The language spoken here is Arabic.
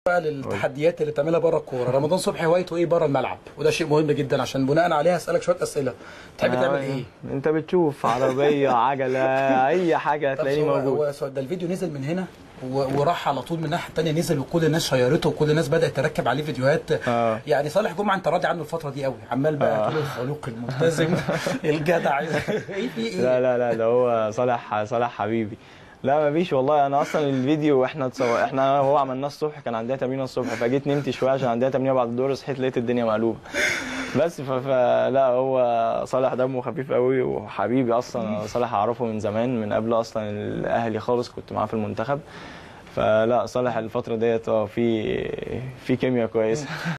بقى للتحديات اللي بتعملها بره الكوره. رمضان صبحي هوايته ايه بره الملعب؟ وده شيء مهم جدا عشان بناء عليها اسالك شويه اسئله. تحب تعمل ايه؟ انت بتشوف عربيه عجله اي حاجه هتلاقيني موجود. ده الفيديو نزل من هنا وراح على طول من الناحيه الثانيه، نزل وكل الناس شيرته وكل الناس بدات تركب عليه فيديوهات. يعني صالح جمعه انت راضي عنه الفتره دي قوي، عمال بقى تقول الخلوق الملتزم الجدع ايه في ايه؟ لا لا لا، ده هو صالح حبيبي. لا مفيش والله، انا اصلا الفيديو احنا هو عملناه الصبح، كان عندنا تمرين الصبح فجيت نمت شويه عشان عندنا تمرين بعد الظهر، صحيت لقيت الدنيا مقلوبه بس فلا هو صالح دمه خفيف قوي وحبيبي اصلا. صالح اعرفه من زمان، من قبل اصلا الاهلي خالص، كنت معاه في المنتخب. فلا صالح الفتره ديت في كيمياء كويسه